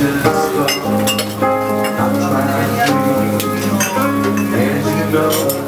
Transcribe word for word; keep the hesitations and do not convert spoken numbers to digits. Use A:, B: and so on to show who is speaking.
A: just go. I'm trying to, as you know.